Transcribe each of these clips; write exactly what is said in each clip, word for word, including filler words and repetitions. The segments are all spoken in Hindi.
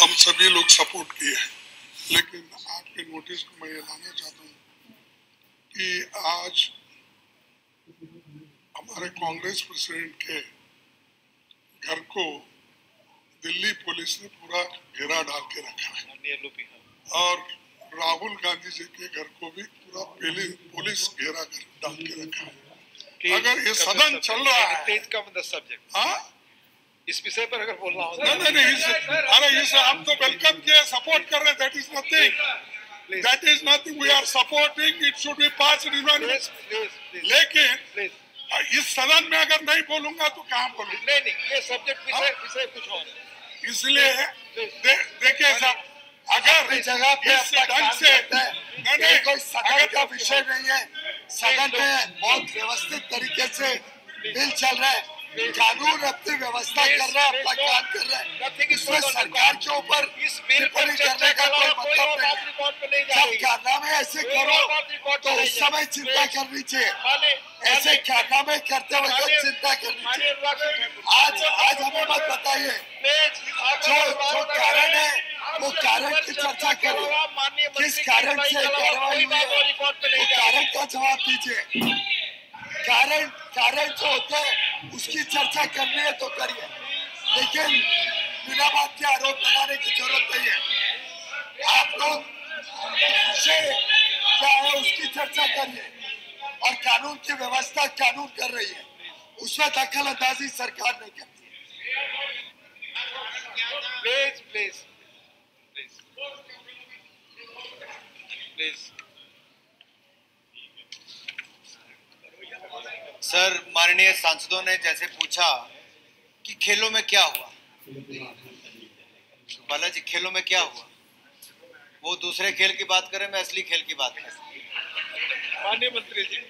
हम सभी लोग सपोर्ट किए हैं, लेकिन आपके नोटिस को मैं ये लाना चाहता हूँ कि आज हमारे कांग्रेस प्रेसिडेंट के घर को दिल्ली पुलिस ने पूरा घेरा डाल के रखा है और राहुल गांधी जी के घर को भी पूरा पुलिस घेरा डाल के रखा है। अगर ये सदन चल रहा है, हाँ इस विषय पर अगर बोलना हो, नहीं नहीं नहीं, अरे इसे हम तो वेलकम किए, सपोर्ट कर रहे हैं, that is nothing, that is nothing, we are supporting, it should be passed even, लेकिन इस सदन में अगर नहीं बोलूंगा तो कहाँ बोलूंगा? नहीं नहीं, ये सब्जेक्ट विषय विषय कुछ और, इसलिए देखिए साहब, अगर जगह पे इस ढंग से नहीं नहीं कोई सदन का विषय नहीं है, सदन में बहुत व्यवस्थित तरीके से बिल चल रहा है, कानून अपनी व्यवस्था कर रहा है, अपना काम कर रहा है, इसमें सरकार के ऊपर टिप्पणी करने का कोई मतलब नहीं। जब कारनामे ऐसे करो तो उस समय चिंता करनी चाहिए, ऐसे कारनामे करते वक्त चिंता करनी चाहिए। आज आज हमें मत बताइए, जो जो कारण है वो कारण की चर्चा करें, किस कारण से कार्रवाई हुई है वो कारण का जवाब दीजिए। कारण कारण जो होते हैं उसकी चर्चा करनी है तो करिए, लेकिन बिना बात के आरोप लगाने की जरूरत नहीं है। आप लोग क्या है उसकी चर्चा करिए, और कानून की व्यवस्था कानून कर रही है, उसमें दखल अंदाजी सरकार नहीं करती। प्लीज प्लीज प्लीज सर, माननीय सांसदों ने जैसे पूछा कि खेलों में क्या हुआ, बालाजी खेलों में क्या हुआ, वो दूसरे खेल की बात करें, मैं असली खेल की बात करें। माननीय मंत्री जी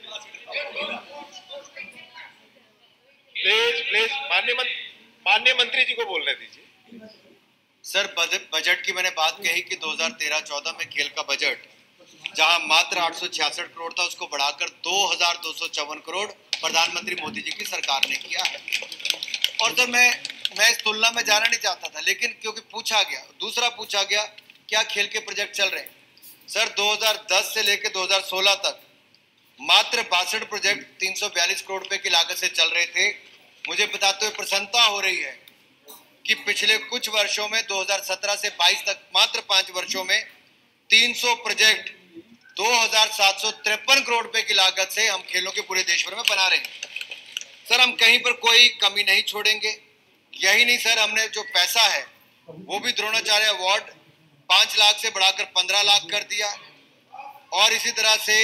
प्लीज प्लीज माननीय माननीय मंत्री जी को बोलने दीजिए। सर, बजट की मैंने बात कही कि दो हज़ार तेरह चौदह में खेल का बजट जहां मात्र आठ सौ छियासठ करोड़ था, उसको बढ़ाकर दो हजार दो सौ चौवन करोड़ प्रधानमंत्री मोदी जी की सरकार ने किया है। और सर, मैं मैं इस तुलना में जाना नहीं चाहता था, लेकिन क्योंकि पूछा गया, दूसरा पूछा गया क्या खेल के प्रोजेक्ट चल रहे हैं। सर, दो हज़ार दस से लेकर दो हज़ार सोलह तक मात्र बासठ प्रोजेक्ट तीन सौ बयालीस करोड़ रुपए की लागत से चल रहे थे। मुझे बताते हुए प्रसन्नता हो रही है कि पिछले कुछ वर्षों में दो हज़ार सत्रह से बाईस तक मात्र पांच वर्षों में तीन सौ प्रोजेक्ट दो हजार सात सौ तिरपन करोड़ रुपए की लागत से हम खेलों के पूरे देश भर में बना रहे हैं। सर, हम कहीं पर कोई कमी नहीं छोड़ेंगे। यही नहीं सर, हमने जो पैसा है वो भी द्रोणाचार्य अवार्ड पांच लाख से बढ़ाकर पंद्रह लाख कर दिया, और इसी तरह से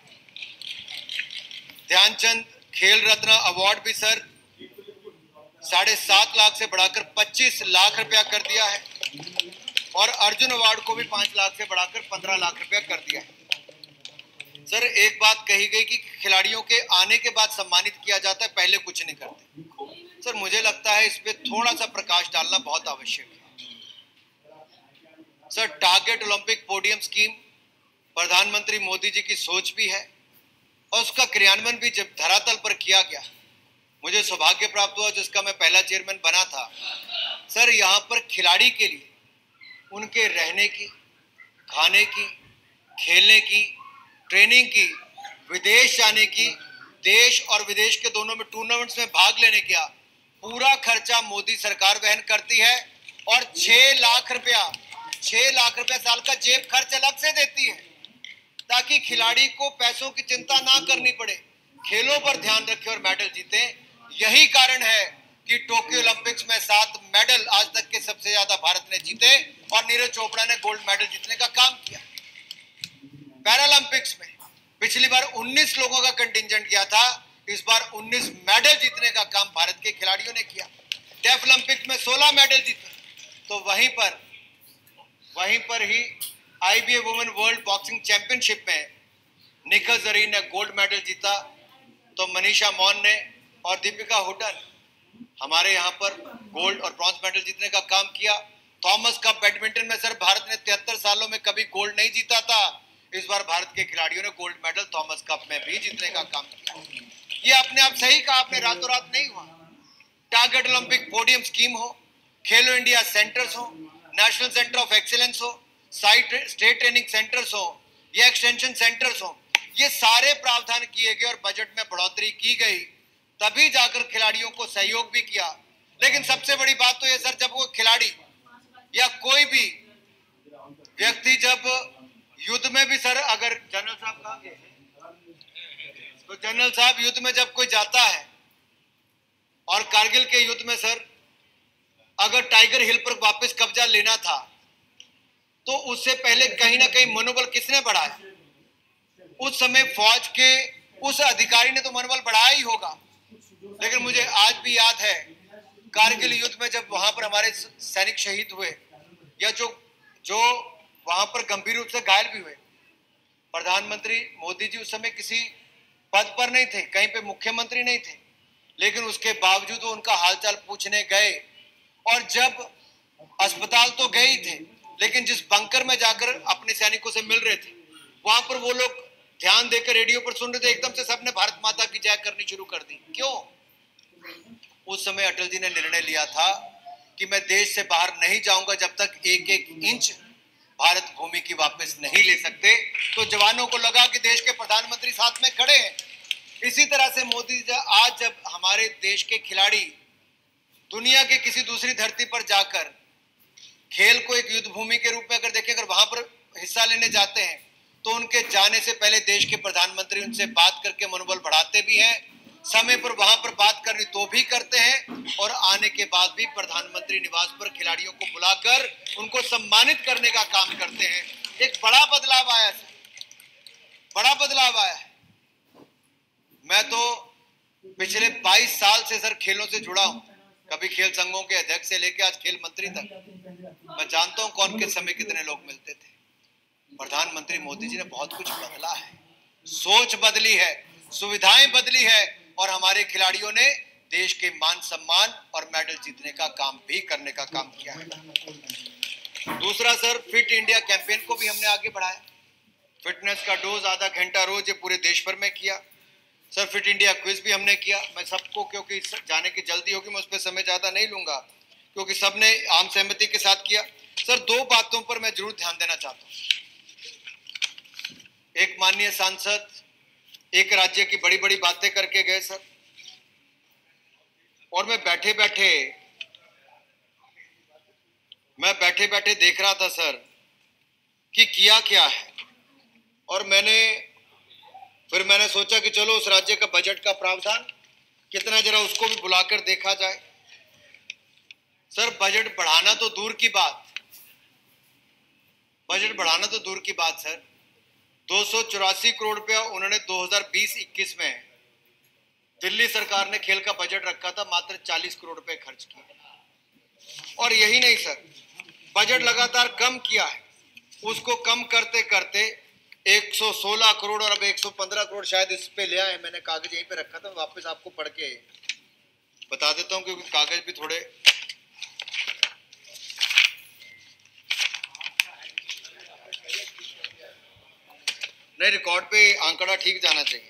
ध्यानचंद खेल रत्न अवार्ड भी सर साढ़े सात लाख से बढ़ाकर पच्चीस लाख रुपया कर दिया है, और अर्जुन अवार्ड को भी पांच लाख से बढ़ाकर पंद्रह लाख रुपया कर दिया है। सर, एक बात कही गई कि खिलाड़ियों के आने के बाद सम्मानित किया जाता है, पहले कुछ नहीं करते। सर, मुझे लगता है इस पे थोड़ा सा प्रकाश डालना बहुत आवश्यक है। Sir, target Olympic podium scheme प्रधानमंत्री मोदी जी की सोच भी है, और उसका क्रियान्वयन भी जब धरातल पर किया गया, मुझे सौभाग्य प्राप्त हुआ जिसका मैं पहला चेयरमैन बना था। सर, यहाँ पर खिलाड़ी के लिए उनके रहने की, खाने की, खेलने की, ट्रेनिंग की, विदेश जाने की, देश और विदेश के दोनों में टूर्नामेंट्स में भाग लेने का पूरा खर्चा मोदी सरकार वहन करती है, और छह लाख रुपया छह लाख रुपया साल का जेब खर्च अलग से देती है, ताकि खिलाड़ी को पैसों की चिंता ना करनी पड़े, खेलों पर ध्यान रखे और मेडल जीते। यही कारण है कि टोक्यो ओलंपिक्स में सात मेडल आज तक के सबसे ज्यादा भारत ने जीते, और नीरज चोपड़ा ने गोल्ड मेडल जीतने का काम किया। पैरालंपिक्स में पिछली बार उन्नीस लोगों का कंटिंजेंट किया था, इस बार उन्नीस मेडल जीतने का काम भारत के खिलाड़ियों ने किया। डेफ ओलंपिक्स में सोलह मेडल जीते, तो वहीं पर वहीं पर ही IBA women world boxing championship में निखिल जरीन ने गोल्ड मेडल जीता, तो मनीषा मौन ने और दीपिका हुड्डा ने हमारे यहाँ पर गोल्ड और ब्रॉन्ज मेडल जीतने का काम किया। थॉमस कप बैडमिंटन में सर भारत ने तिहत्तर सालों में कभी गोल्ड नहीं जीता था, इस बार भारत के खिलाड़ियों ने गोल्ड मेडल थॉमस कप में भी जीतने का काम किया। ये अपने आप सही कहा आपने, रातों रात नहीं हुआ। टारगेट ओलंपिक पोडियम स्कीम हो, खेलो इंडिया सेंटर्स हो, नेशनल सेंटर ऑफ एक्सीलेंस हो, साइट स्टेट ट्रेनिंग सेंटर्स हो या एक्सटेंशन सेंटर्स हो, ये सारे प्रावधान किए गए और बजट में बढ़ोतरी की गई, तभी जाकर खिलाड़ियों को सहयोग भी किया। लेकिन सबसे बड़ी बात तो ये सर, जब वो खिलाड़ी या कोई भी व्यक्ति जब युद्ध में भी सर, अगर जनरल साहब कहाँ गए, तो जनरल साहब युद्ध में जब कोई जाता है और कारगिल के युद्ध में सर अगर टाइगर हिल पर वापस कब्जा लेना था तो उससे पहले कहीं ना कहीं मनोबल किसने बढ़ाया? उस समय फौज के उस अधिकारी ने तो मनोबल बढ़ाया ही होगा। लेकिन मुझे आज भी याद है कारगिल युद्ध में जब वहां पर हमारे सैनिक शहीद हुए या जो जो वहां पर गंभीर रूप से घायल भी हुए, प्रधानमंत्री मोदी जी उस समय किसी पद पर नहीं थे, कहीं पे मुख्यमंत्री नहीं थे, लेकिन उसके बावजूद वो उनका हालचाल पूछने गए। और जब अस्पताल तो गए ही थे, लेकिन जिस बंकर में जाकर अपने सैनिकों से मिल रहे थे, वहां पर वो लोग ध्यान देकर रेडियो पर सुन रहे थे, एकदम से सबने भारत माता की जय करनी शुरू कर दी। क्यों? उस समय अटल जी ने निर्णय लिया था कि मैं देश से बाहर नहीं जाऊंगा जब तक एक एक इंच भारत भूमि की वापस नहीं ले सकते। तो जवानों को लगा कि देश के प्रधानमंत्री साथ में खड़े हैं। इसी तरह से मोदी जी आज जब हमारे देश के खिलाड़ी दुनिया के किसी दूसरी धरती पर जाकर खेल को एक युद्ध भूमि के रूप में अगर देखें, अगर वहां पर हिस्सा लेने जाते हैं तो उनके जाने से पहले देश के प्रधानमंत्री उनसे बात करके मनोबल बढ़ाते भी हैं, समय पर वहां पर बात करनी तो भी करते हैं, और आने के बाद भी प्रधानमंत्री निवास पर खिलाड़ियों को बुलाकर उनको सम्मानित करने का काम करते हैं। एक बड़ा बदलाव आया है, बड़ा बदलाव आया है। मैं तो पिछले बाईस साल से सर खेलों से जुड़ा हूं, कभी खेल संघों के अध्यक्ष से लेकर आज खेल मंत्री तक। मैं जानता हूं कौन के समय कितने लोग मिलते थे। प्रधानमंत्री मोदी जी ने बहुत कुछ बदला है, सोच बदली है, सुविधाएं बदली है, और हमारे खिलाड़ियों ने देश के मान सम्मान और मेडल जीतने का काम भी करने का काम किया है। दूसरा सर, फिट इंडिया कैंपेन को भी हमने आगे बढ़ाया। फिटनेस का डोज आधा घंटा रोज ये पूरे देश भर में किया। सर फिट इंडिया क्विज भी हमने किया। मैं सबको, क्योंकि जाने की जल्दी होगी, मैं उस पर समय ज्यादा नहीं लूंगा क्योंकि सबने आम सहमति के साथ किया। सर दो बातों पर मैं जरूर ध्यान देना चाहता हूं। एक माननीय सांसद एक राज्य की बड़ी बड़ी बातें करके गए सर, और मैं बैठे बैठे मैं बैठे बैठे देख रहा था सर कि किया क्या है, और मैंने फिर मैंने सोचा कि चलो उस राज्य का बजट का प्रावधान कितना, जरा उसको भी बुलाकर देखा जाए। सर बजट बढ़ाना तो दूर की बात, बजट बढ़ाना तो दूर की बात सर, दो सौ चौरासी करोड़ रुपया उन्होंने दो हज़ार बीस इक्कीस में, दिल्ली सरकार ने खेल का बजट रखा था, मात्र चालीस करोड़ रुपए खर्च किए। और यही नहीं सर, बजट लगातार कम किया है, उसको कम करते करते एक सौ सोलह करोड़ और अब एक सौ पंद्रह करोड़ शायद इस पे ले आए। मैंने कागज यहीं पे रखा था, वापस आपको पढ़ के बता देता हूं क्योंकि कागज भी थोड़े नहीं, रिकॉर्ड पे आंकड़ा ठीक जाना चाहिए।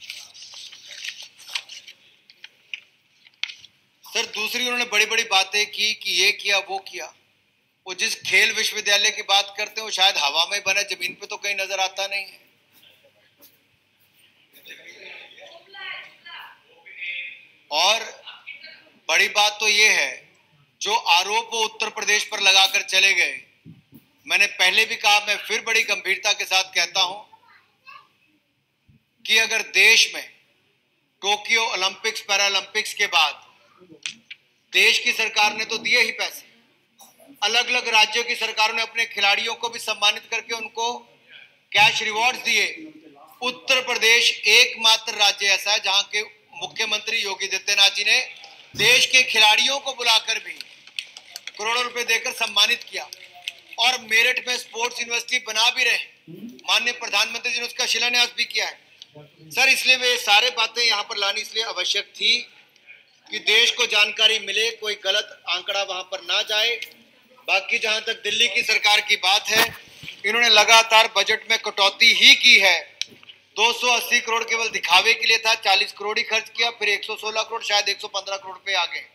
सर दूसरी उन्होंने बड़ी बड़ी बातें की कि ये किया वो किया। वो जिस खेल विश्वविद्यालय की बात करते हैं वो शायद हवा में बने, जमीन पे तो कहीं नजर आता नहीं है। और बड़ी बात तो ये है, जो आरोप वो उत्तर प्रदेश पर लगाकर चले गए, मैंने पहले भी कहा, मैं फिर बड़ी गंभीरता के साथ कहता हूं कि अगर देश में टोक्यो ओलंपिक्स पैरालंपिक्स के बाद देश की सरकार ने तो दिए ही पैसे, अलग अलग राज्यों की सरकारों ने अपने खिलाड़ियों को भी सम्मानित करके उनको कैश रिवॉर्ड्स दिए। उत्तर प्रदेश एकमात्र राज्य ऐसा है जहां के मुख्यमंत्री योगी आदित्यनाथ जी ने देश के खिलाड़ियों को बुलाकर भी करोड़ों रुपए देकर सम्मानित किया, और मेरठ में स्पोर्ट्स यूनिवर्सिटी बना भी रहे, माननीय प्रधानमंत्री जी ने उसका शिलान्यास भी किया है। सर इसलिए वे सारे बातें यहाँ पर लानी इसलिए आवश्यक थी कि देश को जानकारी मिले, कोई गलत आंकड़ा वहां पर ना जाए। बाकी जहां तक दिल्ली की सरकार की बात है, इन्होंने लगातार बजट में कटौती ही की है। दो सौ अस्सी करोड़ केवल दिखावे के लिए था, चालीस करोड़ ही खर्च किया, फिर एक सौ सोलह करोड़ शायद एक सौ पंद्रह करोड़ पे आ गए।